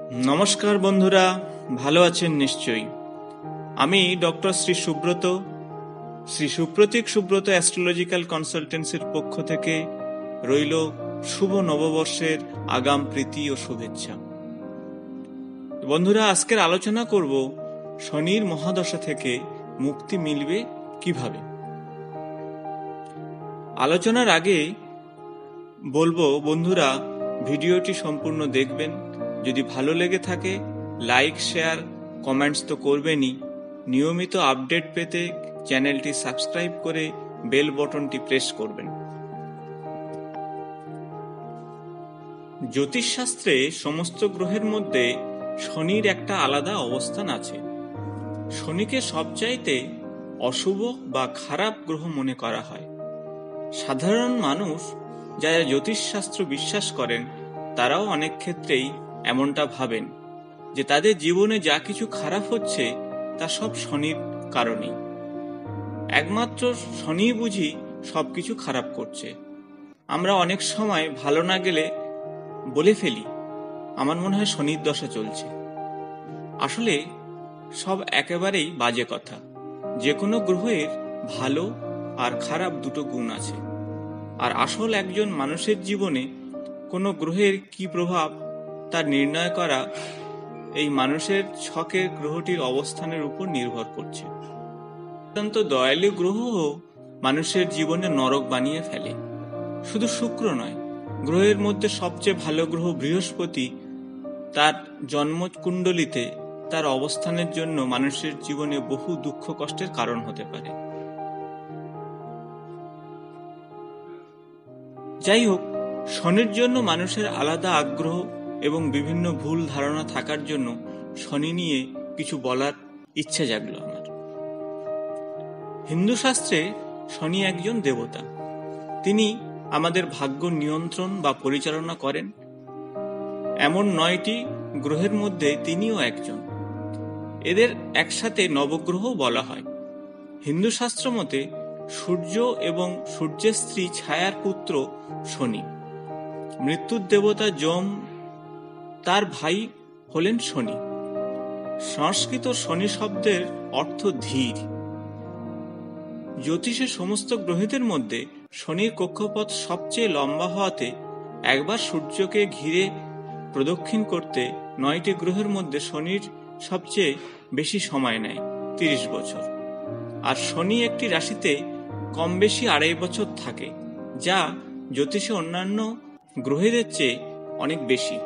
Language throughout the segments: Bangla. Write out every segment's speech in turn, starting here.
নমস্কার বন্ধুরা, ভালো আছেন নিশ্চয়ই। আমি ডক্টর শ্রী সুপ্রতীক সুব্রত অ্যাস্ট্রোলজিক্যাল কনসালটেন্সির পক্ষ থেকে রইল শুভ নববর্ষের আগাম প্রীতি ও শুভেচ্ছা। বন্ধুরা, আজকের আলোচনা করব শনির মহাদশা থেকে মুক্তি মিলবে কিভাবে। আলোচনার আগে বলবো বন্ধুরা, ভিডিওটি সম্পূর্ণ দেখবেন। যদি ভালো লেগে থাকে লাইক, শেয়ার, কমেন্টস তো করবেনই। নিয়মিত আপডেট পেতে চ্যানেলটি সাবস্ক্রাইব করে বেল বটনটি প্রেস করবেন। জ্যোতিষশাস্ত্রে সমস্ত গ্রহের মধ্যে শনির একটা আলাদা অবস্থান আছে। শনিকে সবচাইতে অশুভ বা খারাপ গ্রহ মনে করা হয়। সাধারণ মানুষ যারা জ্যোতিষশাস্ত্র বিশ্বাস করেন তারাও অনেক ক্ষেত্রেই এমনটা ভাবেন যে তাদের জীবনে যা কিছু খারাপ হচ্ছে তা সব শনির কারণেই। একমাত্র শনি বুঝি সবকিছু খারাপ করছে। আমরা অনেক সময় ভালো না গেলে বলে ফেলি, আমার মনে হয় শনির দশা চলছে। আসলে সব একেবারেই বাজে কথা। যে কোনো গ্রহের ভালো আর খারাপ দুটো গুণ আছে, আর আসল একজন মানুষের জীবনে কোনো গ্রহের কি প্রভাব তা নির্ণয় করা এই মানুষের ছকের গ্রহটির অবস্থানের উপর নির্ভর করছে। অত্যন্ত দয়ালু গ্রহও মানুষের জীবনে নরক বানিয়ে ফেলে। শুধু শুক্র নয়, গ্রহের মধ্যে সবচেয়ে ভালো গ্রহ বৃহস্পতি তার জন্মকুণ্ডলিতে তার অবস্থানের জন্য মানুষের জীবনে বহু দুঃখ কষ্টের কারণ হতে পারে। যাই হোক, শনির জন্য মানুষের আলাদা আগ্রহ এবং বিভিন্ন ভুল ধারণা থাকার জন্য শনি নিয়ে কিছু বলার ইচ্ছা জাগলো আমার। হিন্দু শাস্ত্রে শনি একজন দেবতা। তিনি আমাদের ভাগ্য নিয়ন্ত্রণ বা পরিচালনা করেন। এমন 9টি গ্রহের মধ্যে তিনিও একজন। এদের একসাথে নবগ্রহ বলা হয়। হিন্দু শাস্ত্র মতে সূর্য এবং সূর্যের স্ত্রী ছায়ার পুত্র শনি। মৃত্যুর দেবতা যম, তার ভাই হলেন শনি। সংস্কৃত শনি শব্দের অর্থ ধীর। জ্যোতিষে সমস্ত গ্রহদের মধ্যে শনির কক্ষপথ সবচেয়ে লম্বা হওয়াতে একবার সূর্যকে ঘিরে প্রদক্ষিণ করতে 9টি গ্রহের মধ্যে শনির সবচেয়ে বেশি সময় নেয়, 30 বছর। আর শনি একটি রাশিতে কম বেশি 2.5 বছর থাকে, যা জ্যোতিষে অন্যান্য গ্রহেদের চেয়ে অনেক বেশি।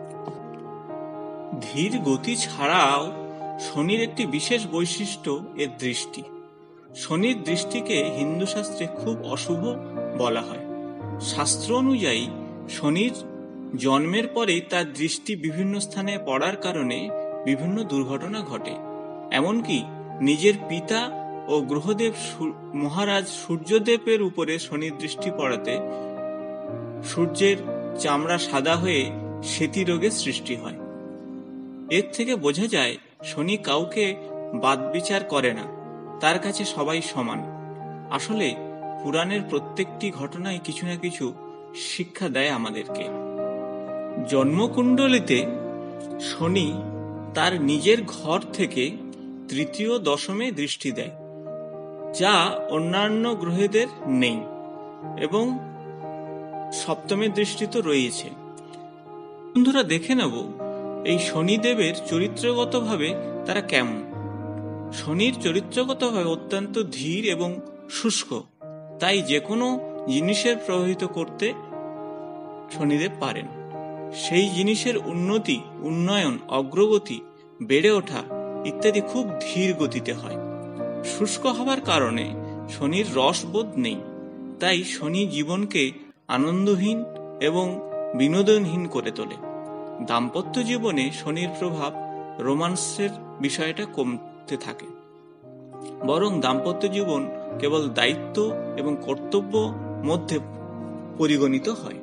ধীর গতি ছাড়াও শনির একটি বিশেষ বৈশিষ্ট্য এর দৃষ্টি। শনির দৃষ্টিকে হিন্দু শাস্ত্রে খুব অশুভ বলা হয়। শাস্ত্র অনুযায়ী শনির জন্মের পরেই তার দৃষ্টি বিভিন্ন স্থানে পড়ার কারণে বিভিন্ন দুর্ঘটনা ঘটে। এমনকি নিজের পিতা ও গ্রহদেব মহারাজ সূর্যদেবের উপরে শনির দৃষ্টি পড়াতে সূর্যের চামড়া সাদা হয়ে শ্বেতি রোগের সৃষ্টি হয়। এর থেকে বোঝা যায় শনি কাউকে বাদ বিচার করে না, তার কাছে সবাই সমান। আসলে পুরাণের প্রত্যেকটি ঘটনায় কিছু না কিছু শিক্ষা দেয় আমাদেরকে। জন্মকুণ্ডলিতে শনি তার নিজের ঘর থেকে তৃতীয় দশমে দৃষ্টি দেয়, যা অন্যান্য গ্রহেদের নেই, এবং সপ্তমের দৃষ্টি তো রয়েছে। বন্ধুরা, দেখে নেব এই শনিদেবের চরিত্রগতভাবে তারা কেমন। শনির চরিত্রগতভাবে অত্যন্ত ধীর এবং শুষ্ক, তাই যে কোনো জিনিসের প্রভাবিত করতে শনিদেব পারেন। সেই জিনিসের উন্নতি, উন্নয়ন, অগ্রগতি, বেড়ে ওঠা ইত্যাদি খুব ধীর গতিতে হয়। শুষ্ক হবার কারণে শনির রসবোধ নেই, তাই শনি জীবনকে আনন্দহীন এবং বিনোদনহীন করে তোলে। দাম্পত্য জীবনে শনির প্রভাব রোমান্সের বিষয়টা কমতে থাকে, বরং দাম্পত্য জীবন কেবল দায়িত্ব এবং কর্তব্য মধ্যে পরিগণিত হয়।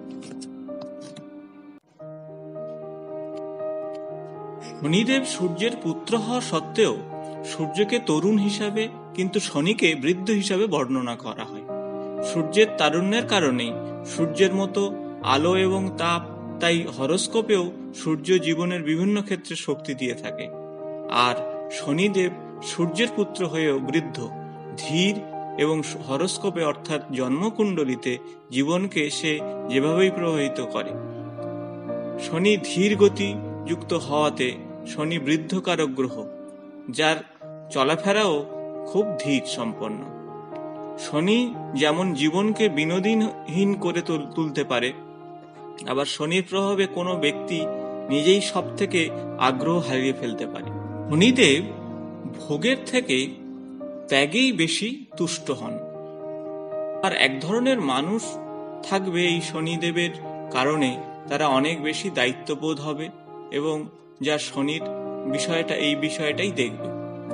শনিদেব সূর্যের পুত্র হওয়া সত্ত্বেও সূর্যকে তরুণ হিসাবে, কিন্তু শনিকে বৃদ্ধ হিসাবে বর্ণনা করা হয়। সূর্যের তারুণ্যের কারণেই সূর্যের মতো আলো এবং তাপ তাই হরোস্কোপেও সূর্য জীবনের বিভিন্ন ক্ষেত্রে শক্তি দিয়ে থাকে। আর শনিদেব সূর্যের পুত্র হয়েও বৃদ্ধ, ধীর এবং হরোস্কোপে অর্থাৎ জন্মকুণ্ডলিতে জীবনকে সে যেভাবেই প্রভাবিত করে। শনি ধীর গতি যুক্ত হওয়াতে শনি বৃদ্ধকারক গ্রহ, যার চলাফেরাও খুব ধীর সম্পন্ন। শনি যেমন জীবনকে বিনোদনহীন করে তুলতে পারে, আবার শনির প্রভাবে কোনো ব্যক্তি নিজেই সব থেকে আগ্রহ হারিয়ে ফেলতে পারে। শনিদেব ভোগের থেকে ত্যাগেই বেশি তুষ্ট হন। আর এক ধরনের মানুষ থাকবে এই শনিদেবের কারণে, তারা অনেক বেশি দায়িত্ববোধ হবে এবং যা শনির এই বিষয়টাই দেখবে।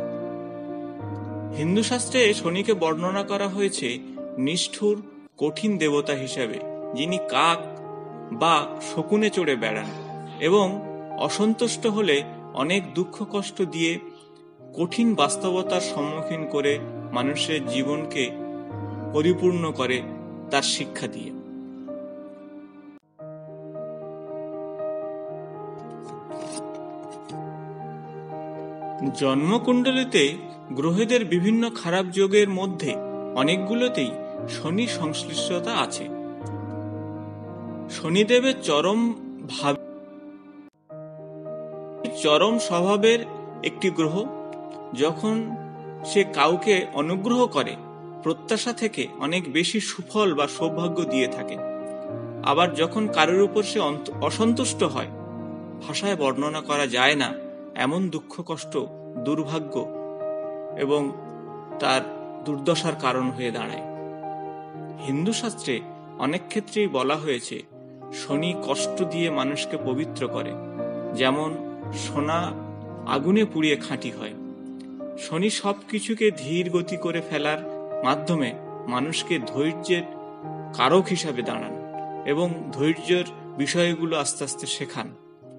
হিন্দু শাস্ত্রে শনিকে বর্ণনা করা হয়েছে নিষ্ঠুর, কঠিন দেবতা হিসাবে, যিনি কাক বা শকুনে চড়ে বেড়ান এবং অসন্তুষ্ট হলে অনেক দুঃখ কষ্ট দিয়ে কঠিন বাস্তবতার সম্মুখীন করে মানুষের জীবনকে পরিপূর্ণ করে তার শিক্ষা দিয়ে। জন্মকুণ্ডলিতে গ্রহদের বিভিন্ন খারাপ যোগের মধ্যে অনেকগুলোতেই শনি সংশ্লিষ্টতা আছে। শনিদেবের চরম স্বভাবের একটি গ্রহ। যখন সে কাউকে অনুগ্রহ করে, প্রত্যাশা থেকে অনেক বেশি সুফল বা সৌভাগ্য দিয়ে থাকে। আবার যখন কারোর উপর সে অসন্তুষ্ট হয়, ভাষায় বর্ণনা করা যায় না এমন দুঃখ, কষ্ট, দুর্ভাগ্য এবং তার দুর্দশার কারণ হয়ে দাঁড়ায়। হিন্দু শাস্ত্রে অনেক ক্ষেত্রেই বলা হয়েছে শনি কষ্ট দিয়ে মানুষকে পবিত্র করে, যেমন সোনা আগুনে পুড়িয়ে খাঁটি হয়। শনি সবকিছুকে ধীর গতি করে ফেলার মাধ্যমে মানুষকে ধৈর্যের কারক হিসাবে দাঁড়ান এবং ধৈর্যের বিষয়গুলো আস্তে আস্তে শেখান।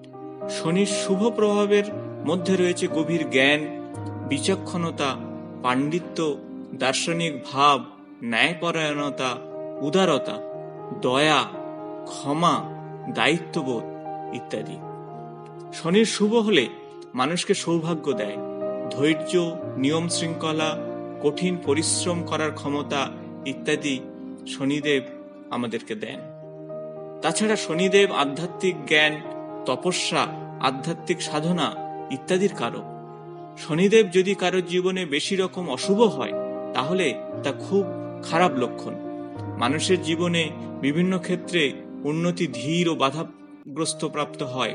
শনির শুভ প্রভাবের মধ্যে রয়েছে গভীর জ্ঞান, বিচক্ষণতা, পাণ্ডিত্য, দার্শনিক ভাব, ন্যায়পরায়ণতা, উদারতা, দয়া, ক্ষমা, দায়িত্ববোধ ইত্যাদি। শনির শুভ হলে মানুষকে সৌভাগ্য দেয়। ধৈর্য, নিয়ম শৃঙ্খলা, কঠিন পরিশ্রম করার ক্ষমতা ইত্যাদি শনিদেব আমাদেরকে দেন। তাছাড়া শনিদেব আধ্যাত্মিক জ্ঞান, তপস্যা, আধ্যাত্মিক সাধনা ইত্যাদির কারক। শনিদেব যদি কারোর জীবনে বেশি রকম অশুভ হয়, তাহলে তা খুব খারাপ লক্ষণ। মানুষের জীবনে বিভিন্ন ক্ষেত্রে উন্নতি ধীর ও বাধাগ্রস্ত প্রাপ্ত হয়।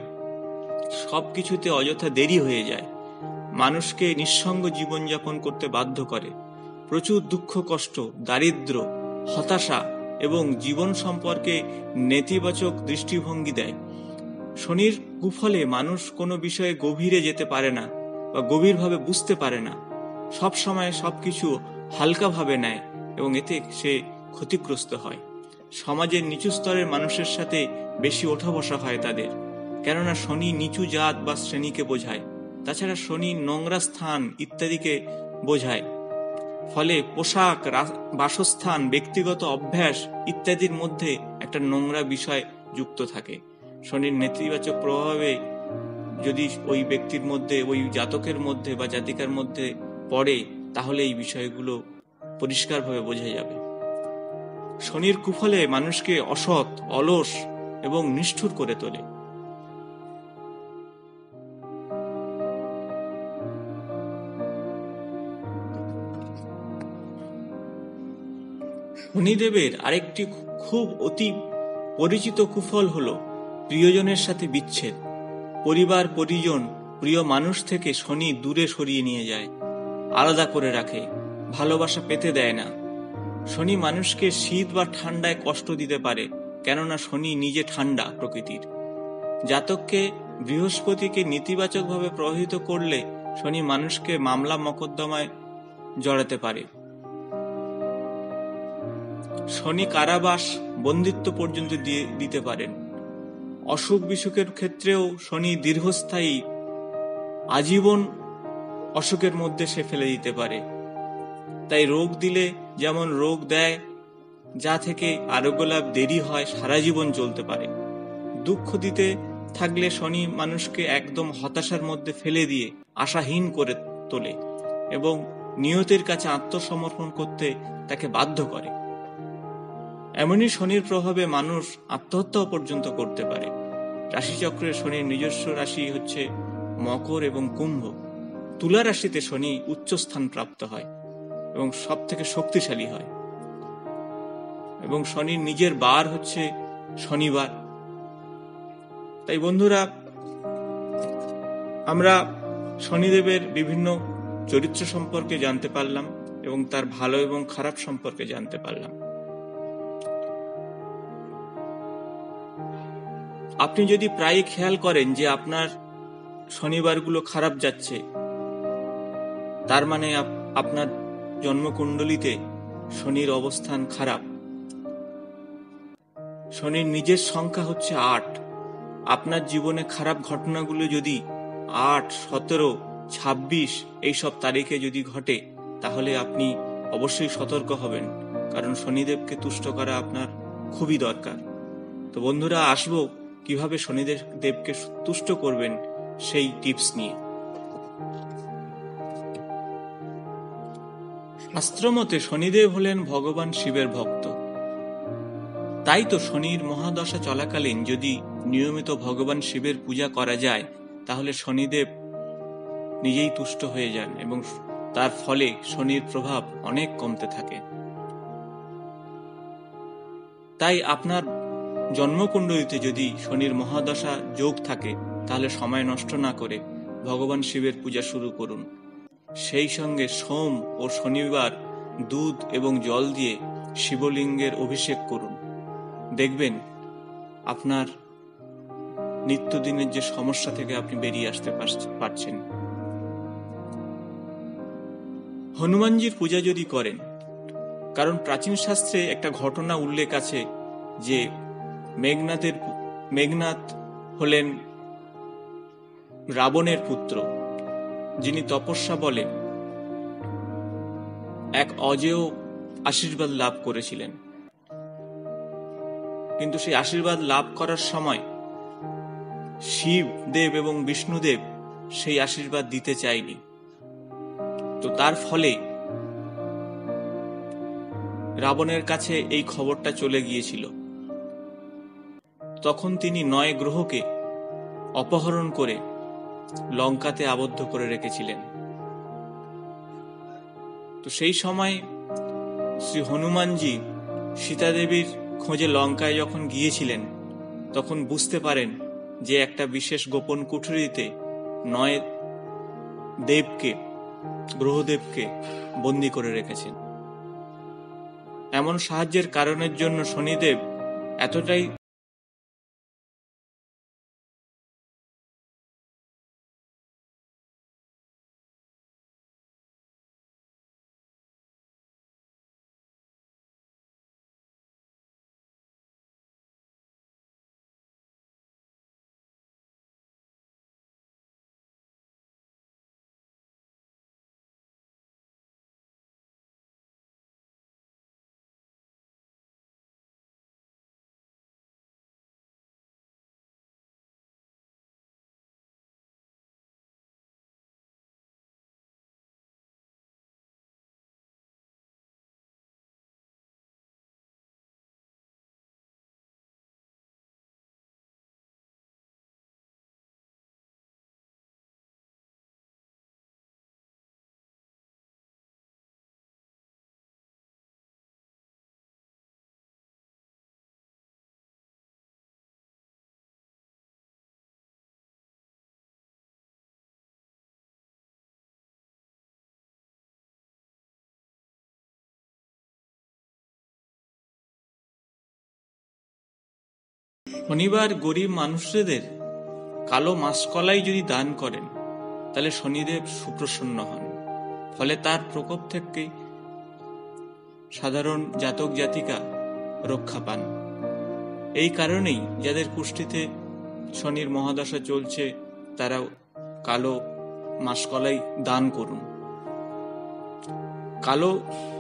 সবকিছুতে অযথা দেরি হয়ে যায়, মানুষকে নিঃসঙ্গ জীবনযাপন করতে বাধ্য করে, প্রচুর দুঃখ কষ্ট, দারিদ্র্য, হতাশা এবং জীবন সম্পর্কে নেতিবাচক দৃষ্টিভঙ্গি দেয়। শনির কুফলে মানুষ কোনো বিষয়ে গভীরে যেতে পারে না বা গভীরভাবে বুঝতে পারে না, সব সময় সবকিছু হালকাভাবে নেয় এবং এতে সে ক্ষতিগ্রস্ত হয়। সমাজের নিচু স্তরের মানুষের সাথে বেশি ওঠা বসা হয় তাদের, কেননা শনি নিচু জাত বা শ্রেণীকে বোঝায়। তাছাড়া শনি নোংরা স্থান ইত্যাদিকে বোঝায়। ফলে পোশাক, বাসস্থান, ব্যক্তিগত অভ্যাস ইত্যাদির মধ্যে একটা নোংরা বিষয় যুক্ত থাকে। শনির নেতিবাচক প্রভাবে যদি ওই ব্যক্তির মধ্যে, ওই জাতকের মধ্যে বা জাতিকার মধ্যে পড়ে, তাহলে এই বিষয়গুলো পরিষ্কারভাবে বোঝা যাবে। শনির কুফলে মানুষকে অসৎ, অলস এবং নিষ্ঠুর করে তোলে। শনিদেবের আরেকটি খুব অতি পরিচিত কুফল হলো প্রিয়জনের সাথে বিচ্ছেদ। পরিবার, পরিজন, প্রিয় মানুষ থেকে শনি দূরে সরিয়ে নিয়ে যায়, আলাদা করে রাখে, ভালোবাসা পেতে দেয় না। শনি মানুষকে শীত বা ঠান্ডায় কষ্ট দিতে পারে, কেননা শনি নিজে ঠান্ডা প্রকৃতির। জাতককে বৃহস্পতিকে নেতিবাচকভাবে প্রভাবিত করলে শনি মানুষকে মামলা মকদ্দমায় জড়াতে পারে। শনি কারাবাস, বন্দিত্ব পর্যন্ত দিতে পারেন। অসুখ বিসুখের ক্ষেত্রেও শনি দীর্ঘস্থায়ী, আজীবন অসুখের মধ্যে সে ফেলে দিতে পারে। তাই রোগ দিলে যেমন রোগ দেয়, যা থেকে আরোগ্য লাভ দেরি হয়, সারা জীবন চলতে পারে। দুঃখ দিতে থাকলে শনি মানুষকে একদম হতাশার মধ্যে ফেলে দিয়ে আশাহীন করে তোলে এবং নিয়তির কাছে আত্মসমর্পণ করতে তাকে বাধ্য করে। এমনই শনির প্রভাবে মানুষ আত্মহত্যাও পর্যন্ত করতে পারে। রাশিচক্রে শনির নিজস্ব রাশি হচ্ছে মকর এবং কুম্ভ। তুলা রাশিতে শনি উচ্চ স্থান প্রাপ্ত হয় এবং সব থেকে শক্তিশালী হয়, এবং শনির নিজের বার হচ্ছে শনিবার। তাই বন্ধুরা, আমরা শনিদেবের বিভিন্ন চরিত্র সম্পর্কে জানতে পারলাম এবং তার ভালো এবং খারাপ সম্পর্কে জানতে পারলাম। আপনি যদি প্রায় খেয়াল করেন যে আপনার শনিবারগুলো খারাপ যাচ্ছে, তার মানে আপনার জন্মকুণ্ডলিতে শনির অবস্থান খারাপ। শনির নিজের সংখ্যা হচ্ছে ৮। আপনার জীবনে খারাপ ঘটনাগুলো যদি ৮, ১৭, ২৬ এইসব তারিখে যদি ঘটে, তাহলে আপনি অবশ্যই সতর্ক হবেন, কারণ শনিদেবকে তুষ্ট করা আপনার খুবই দরকার। তো বন্ধুরা, আসবো কিভাবে শনিদেবকে তুষ্ট করবেন সেই টিপস নিয়ে। শাস্ত্রমতে শনিদেব হলেন ভগবান শিবের ভক্ত। তাই তো শনির মহাদশা চলাকালীন যদি নিয়মিত ভগবান শিবের পূজা করা যায়, তাহলে শনিদেব নিজেই তুষ্ট হয়ে যান এবং তার ফলে শনির প্রভাব অনেক কমতে থাকে। তাই আপনার জন্মকুণ্ডলিতে যদি শনির মহাদশা যোগ থাকে, তাহলে সময় নষ্ট না করে ভগবান শিবের পূজা শুরু করুন। সেই সঙ্গে সোম ও শনিবার দুধ এবং জল দিয়ে শিবলিঙ্গের অভিষেক করুন। দেখবেন আপনার নিত্যদিনের যে সমস্যা থেকে আপনি বেরিয়ে আসতে পারছেন। হনুমানজির পূজা যদি করেন, কারণ প্রাচীন শাস্ত্রে একটা ঘটনা উল্লেখ আছে যে মেঘনাথ হলেন রাবণের পুত্র, যিনি তপস্যা বলে এক অজেয় আশীর্বাদ লাভ করেছিলেন। কিন্তু সেই আশীর্বাদ লাভ করার সময় শিব দেব এবং বিষ্ণুদেব সেই আশীর্বাদ দিতে চায়নি। তো তার ফলে রাবণের কাছে এই খবরটা চলে গিয়েছিল। তখন তিনি ৯ গ্রহকে অপহরণ করে লঙ্কাতে আবদ্ধ করে রেখেছিলেন। তো সেই সময় শ্রী হনুমানজি সীতাদেবীর খোঁজে লঙ্কায় যখন গিয়েছিলেন, তখন বুঝতে পারেন যে একটা বিশেষ গোপন কুঠুরিতে ৯ গ্রহদেবকে বন্দী করে রেখেছেন। এমন সাহায্যের কারণের জন্য শনিদেব এতটাই শনিবার গরিব মানুষদের কালো মাসকলাই যদি দান করেন, তাহলে শনিদেব সুপ্রসন্ন হন। ফলে তার প্রকোপ থেকে সাধারণ জাতক জাতিকা রক্ষা পান। এই কারণেই যাদের কুষ্ঠিতে শনির মহাদশা চলছে, তারা কালো মাসকলাই দান করুন। কালো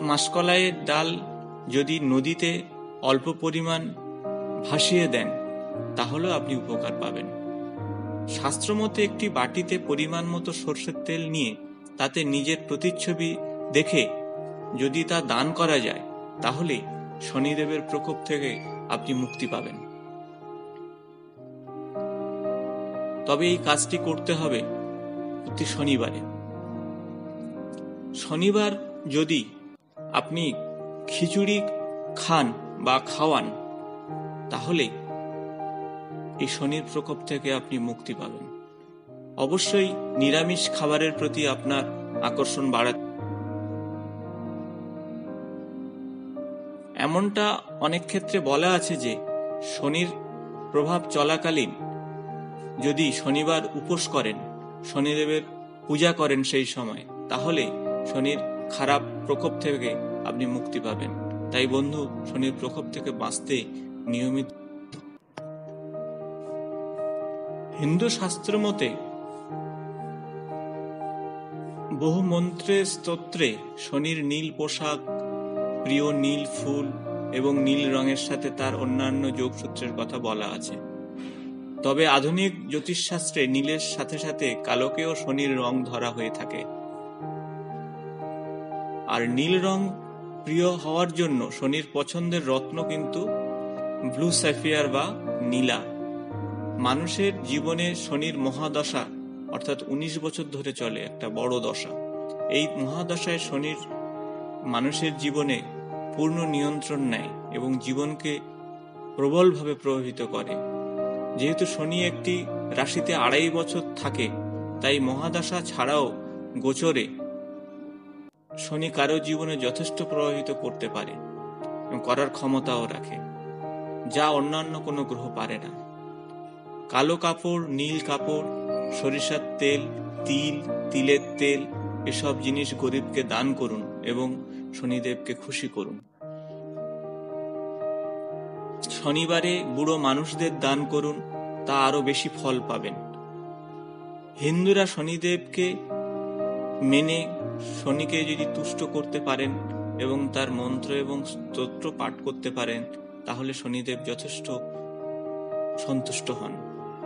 মাসকলাইয়ের ডাল যদি নদীতে অল্প পরিমাণ ভাসিয়ে দেন, তাহলেও আপনি উপকার পাবেন। শাস্ত্রমতে একটি বাটিতে পরিমাণ মতো সরষের তেল নিয়ে তাতে নিজের প্রতিচ্ছবি দেখে যদি তা দান করা যায়, তাহলে শনিদেবের প্রকোপ থেকে আপনি মুক্তি পাবেন। তবে এই কাজটি করতে হবে প্রতি শনিবারে। শনিবার যদি আপনি খিচুড়ি খান বা খাওয়ান, তাহলে এই শনির প্রকোপ থেকে আপনি মুক্তি পাবেন। অবশ্যই নিরামিষ খাবারের প্রতি আপনার আকর্ষণ বাড়াতে। এমনটা অনেক ক্ষেত্রে বলা আছে যে শনির প্রভাব চলাকালীন যদি শনিবার উপোস করেন, শনিদেবের পূজা করেন সেই সময়, তাহলে শনির খারাপ প্রকোপ থেকে আপনি মুক্তি পাবেন। তাই বন্ধু, শনির প্রকোপ থেকে বাঁচতে নিয়মিত। হিন্দু শাস্ত্র মতে বহু মন্ত্রে স্তোত্রে শনির নীল পোশাক, প্রিয় নীল ফুল এবং নীল রঙের সাথে তার অন্যান্য যোগসূত্রের কথা বলা আছে। তবে আধুনিক জ্যোতিষশাস্ত্রে নীলের সাথে সাথে কালোকেও শনির রং ধরা হয়ে থাকে। আর নীল রং প্রিয় হওয়ার জন্য শনির পছন্দের রত্ন কিন্তু ব্লু স্যাফিয়ার বা নীলা। মানুষের জীবনে শনির মহাদশা অর্থাৎ 19 বছর ধরে চলে, একটা বড় দশা। এই মহাদশায় শনির মানুষের জীবনে পূর্ণ নিয়ন্ত্রণ নেয় এবং জীবনকে প্রবলভাবে প্রভাবিত করে। যেহেতু শনি একটি রাশিতে 2.5 বছর থাকে, তাই মহাদশা ছাড়াও গোচরে শনি কারো জীবনে যথেষ্ট প্রভাবিত করতে পারে এবং করার ক্ষমতাও রাখে, যা অন্যান্য কোনো গ্রহ পারে না। কালো কাপড়, নীল কাপড়, সরিষার তেল, তিল, তিলের তেল এসব জিনিস গরিবকে দান করুন এবং শনিদেবকে খুশি করুন। শনিবারে বুড়ো মানুষদের দান করুন, তা আরো বেশি ফল পাবেন। হিন্দুরা শনিদেবকে মেনে শনিকে যদি তুষ্ট করতে পারেন এবং তার মন্ত্র এবং স্তোত্র পাঠ করতে পারেন, তাহলে শনিদেব যথেষ্ট সন্তুষ্ট হন।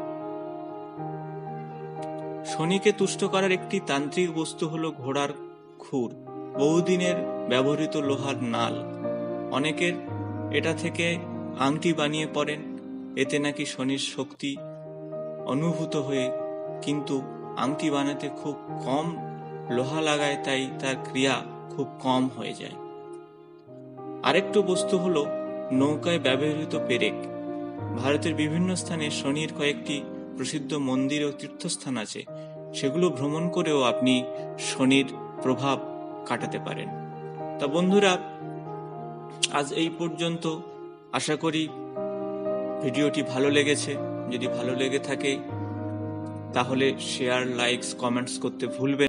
শনিকে তুষ্ট করার একটি তান্ত্রিক বস্তু হলো ঘোড়ার খুর, বহুদিনের ব্যবহৃত লোহার নাল। অনেকের এটা থেকে আংটি বানিয়ে পড়েন, এতে নাকি শনির শক্তি অনুভূত হয়ে, কিন্তু আংটি বানাতে খুব কম লোহা লাগায়, তাই তার ক্রিয়া খুব কম হয়ে যায়। আরেকটু বস্তু হলো নৌকায় ব্যবহৃত পেরেক। ভারতের বিভিন্ন স্থানে শনির কয়েকটি প্রসিদ্ধ মন্দির ও তীর্থস্থান আছে, সেগুলো ভ্রমণ করেও আপনি শনির প্রভাব কাটাতে পারেন। তা বন্ধুরা, আজ এই পর্যন্ত। আশা করি ভিডিওটি ভালো লেগেছে। যদি ভালো লেগে থাকে তাহলে শেয়ার, লাইকস, কমেন্টস করতে ভুলবেন।